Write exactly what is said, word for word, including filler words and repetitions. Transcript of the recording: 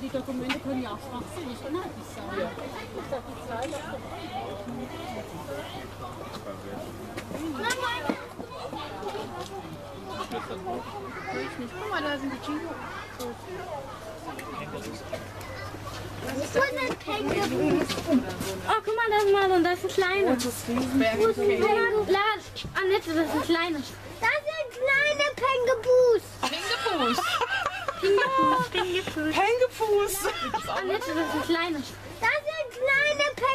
die Dokumente können ja auch schwachsinnig inhaltlich sein. Ja. Ich sag, die zwei noch ich nicht. Guck mal, da sind die Chico. Was sind Pengebu? Oh, guck mal, da ist mal und da ist ein kleiner. Das ist riesig. Annette, das ist ein kleiner. Das sind kleine Pengebus. Pengebus. Pengebus. Pengebus. Pengefuß. Annette, das ist ein kleiner. Das sind kleine Pengebus.